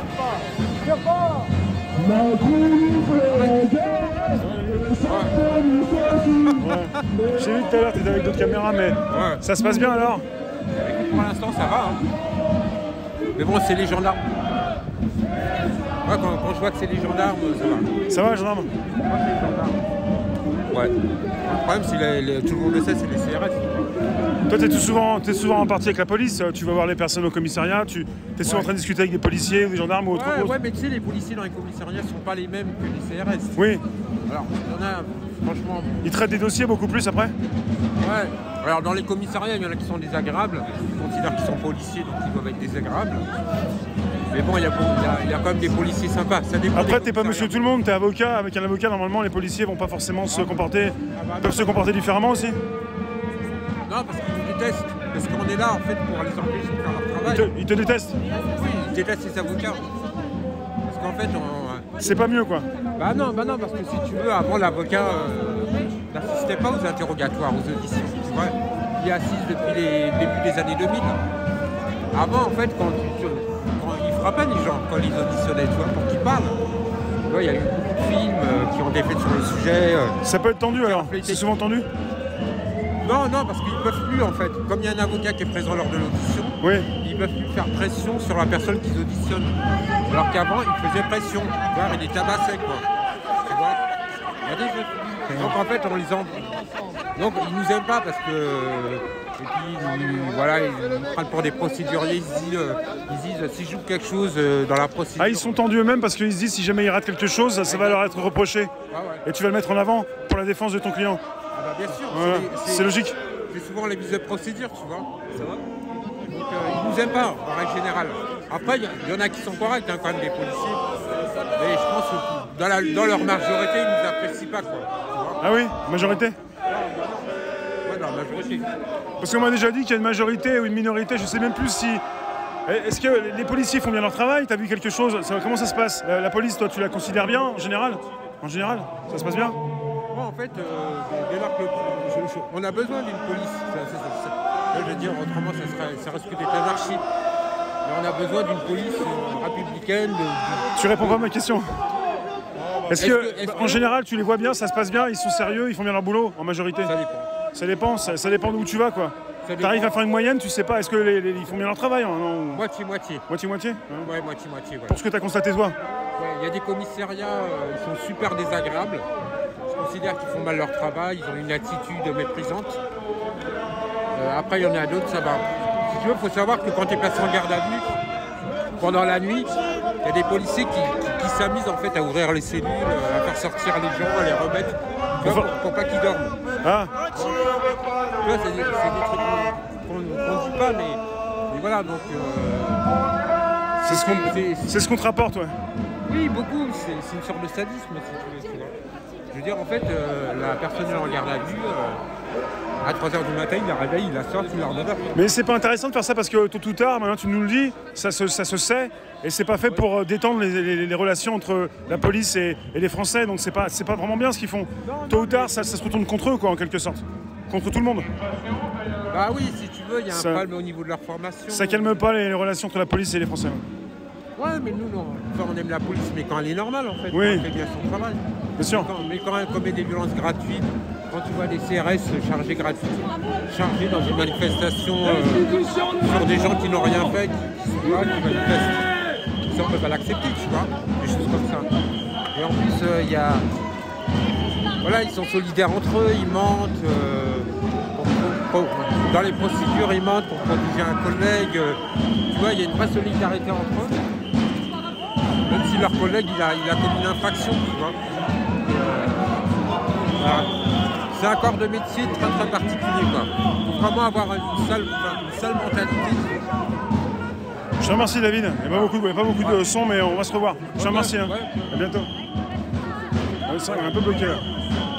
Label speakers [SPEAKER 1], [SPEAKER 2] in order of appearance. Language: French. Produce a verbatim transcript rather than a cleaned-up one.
[SPEAKER 1] Ouais. J'ai vu tout à l'heure, tu étais avec d'autres caméras, mais ouais. Ça se passe bien alors?
[SPEAKER 2] Écoute, pour l'instant, ça va. Hein. Mais bon, c'est les gendarmes. Ouais, quand, quand je vois que c'est les gendarmes, ça va.
[SPEAKER 1] Ça va, les gendarmes?
[SPEAKER 2] Moi, c'est les gendarmes. Ouais. Le problème, c'est les, les, tout le monde le sait, c'est les C R S.
[SPEAKER 1] Toi, tu es souvent, t'es souvent en partie avec la police, tu vas voir les personnes au commissariat, tu es souvent ouais. en train de discuter avec des policiers ou des gendarmes ou autre
[SPEAKER 2] ouais,
[SPEAKER 1] chose.
[SPEAKER 2] Ouais, mais tu sais, les policiers dans les commissariats ne sont pas les mêmes que les C R S.
[SPEAKER 1] Oui.
[SPEAKER 2] Alors, il y en a, franchement...
[SPEAKER 1] Ils traitent des dossiers beaucoup plus après?
[SPEAKER 2] Ouais. Alors, dans les commissariats, il y en a qui sont désagréables. Ils considèrent qu'ils sont policiers, donc ils doivent être désagréables. Mais bon, il y, y, y a quand même des policiers sympas. Ça
[SPEAKER 1] après, t'es pas monsieur tout le monde, t'es avocat. Avec un avocat, normalement, les policiers vont pas forcément ah, se comporter... Ah bah, peuvent non. se comporter différemment aussi?
[SPEAKER 2] Non, parce qu'ils nous détestent. Parce qu'on est là, en fait, pour les empêcher de faire leur travail.
[SPEAKER 1] Ils te, ils te détestent?
[SPEAKER 2] Oui, ils détestent les avocats. Parce qu'en fait, on...
[SPEAKER 1] C'est pas mieux, quoi?
[SPEAKER 2] Bah non, bah non, parce que si tu veux, avant, l'avocat euh, n'assistait pas aux interrogatoires, aux auditions. Tu vois, il assiste depuis les débuts des années deux mille. Avant, en fait, quand, quand ils frappaient les gens, quand ils auditionnaient, tu vois, pour qu'ils parlent. Tu vois, il y a eu beaucoup de films euh, qui ont été faits sur le sujet. Euh,
[SPEAKER 1] Ça peut être tendu, alors? C'est souvent tendu?
[SPEAKER 2] Non, non, parce qu'ils ne peuvent plus, en fait. Comme il y a un avocat qui est présent lors de l'audition,
[SPEAKER 1] oui.
[SPEAKER 2] ils ne peuvent plus faire pression sur la personne qu'ils auditionnent. Alors qu'avant, ils faisaient pression. Tu vois, ils les tabassaient, quoi. Tu vois, il y a des jeux. Donc, en fait, on les en... Donc, ils nous aiment pas parce que... Et puis, ils, voilà, ils prennent pour des procéduriers. Ils se disent, euh, ils disent si je joue quelque chose euh, dans la procédure...
[SPEAKER 1] Ah, ils sont tendus eux-mêmes parce qu'ils se disent si jamais ils ratent quelque chose, ça, ça va leur être reproché. Ah, ouais. Et tu vas le mettre en avant pour la défense de ton client.
[SPEAKER 2] Ah bah bien sûr,
[SPEAKER 1] voilà. C'est logique.
[SPEAKER 2] C'est souvent les mises de procédure, tu vois. Ça va. Donc euh, ils nous aiment pas, en règle générale. Après, il y, y en a qui sont corrects, hein, quand même, des policiers. Mais je pense que dans, la, dans leur majorité, ils nous apprécient pas, quoi. Tu vois.
[SPEAKER 1] Ah oui, majorité?
[SPEAKER 2] Ouais, dans la majorité.
[SPEAKER 1] Parce qu'on m'a déjà dit qu'il y a une majorité ou une minorité, je sais même plus si... Est-ce que les policiers font bien leur travail? T'as vu quelque chose? ça, Comment ça se passe? la, la police, toi, tu la considères bien, en général? En général, ça se passe bien?
[SPEAKER 2] Moi, en fait, euh, dès lors que je, je, on a besoin d'une police. Ça, ça, ça, ça, je veux dire, autrement, ça, serait, ça risque d'être anarchie. Mais on a besoin d'une police euh, républicaine. De, de...
[SPEAKER 1] Tu réponds pas à ma question. Est-ce que, est que, en que... général, tu les vois bien, ça se passe bien, ils sont sérieux, ils font bien leur boulot, en majorité?
[SPEAKER 2] Ça dépend.
[SPEAKER 1] Ça dépend, ça, ça dépend d'où tu vas, quoi. T'arrives à faire une moyenne, tu sais pas, est-ce qu'ils font bien leur travail?
[SPEAKER 2] Moitié-moitié.
[SPEAKER 1] Moitié-moitié?
[SPEAKER 2] Ouais, moitié-moitié. Ouais.
[SPEAKER 1] Pour ce que tu as constaté, toi?
[SPEAKER 2] Il ouais, y a des commissariats, euh, ils sont super désagréables. Je considère qu'ils font mal leur travail, ils ont une attitude méprisante. Euh, après, il y en a d'autres, ça va. Si tu veux, il faut savoir que quand tu es placé en garde à vue, pendant la nuit, il y a des policiers qui, qui, qui s'amusent en fait à ouvrir les cellules, à faire sortir les gens, à les remettre, pour, pour, pour pas qu'ils dorment.
[SPEAKER 1] Ah.
[SPEAKER 2] Tu vois, c'est des, des trucs qu'on ne dit pas, mais, mais voilà, donc... Euh,
[SPEAKER 1] c'est ce qu'on c'est ce qu'on te rapporte, ouais.
[SPEAKER 2] Oui, beaucoup, c'est une sorte de sadisme, si tu veux. Je veux dire, en fait, euh, la personne est en garde à vue, euh, à trois heures du matin, il la réveille, il la sort, il la redonne.
[SPEAKER 1] Mais c'est pas intéressant de faire ça parce que tôt ou tard, maintenant tu nous le dis, ça se, ça se sait, et c'est pas fait oui. pour détendre les, les, les relations entre la police et, et les Français, donc c'est pas, c'est pas vraiment bien ce qu'ils font. Non, tôt non, ou tard, ça, ça se retourne contre eux, quoi, en quelque sorte. Contre tout le monde.
[SPEAKER 2] Bah oui, si tu veux, il y a un
[SPEAKER 1] ça,
[SPEAKER 2] problème au niveau de leur formation.
[SPEAKER 1] Ça calme pas les, les relations entre la police et les Français.
[SPEAKER 2] Ouais, mais nous, non. Enfin, on aime la police, mais quand elle est normale, en fait.
[SPEAKER 1] Oui.
[SPEAKER 2] Elle fait bien son travail.
[SPEAKER 1] Bien sûr.
[SPEAKER 2] Quand, mais quand elle commet des violences gratuites, quand tu vois des C R S chargés gratuitement, chargés dans une manifestation euh, sur des gens qui n'ont rien fait, qui sont là, qui manifestent, ça, on ne peut pas l'accepter, tu vois. Des choses comme ça. Et en plus, il euh, y a... Voilà, ils sont solidaires entre eux, ils mentent. Euh, pour, pour, dans les procédures, ils mentent pour protéger un collègue. Euh, tu vois, il y a une vraie solidarité entre eux. Même si leur collègue, il a, il a commis une infraction, tu vois. Euh, voilà. C'est un corps de métier très très particulier, quoi. Il faut vraiment avoir une seule, une seule mentalité.
[SPEAKER 1] Je te remercie, David. Il n'y a pas beaucoup, il y a pas beaucoup de son, mais on va se revoir. Je te remercie. Hein. À bientôt. C'est vrai, on est un peu bloqué là.